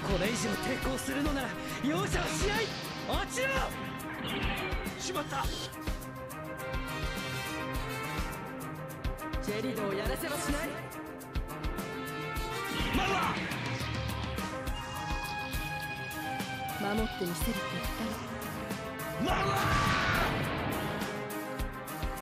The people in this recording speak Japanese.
これ以上抵抗するのなら容赦はしない。落ちろ。しまった。 ジェリドをやらせはしない。 マルワ守ってみせるって言ったの。 マルワ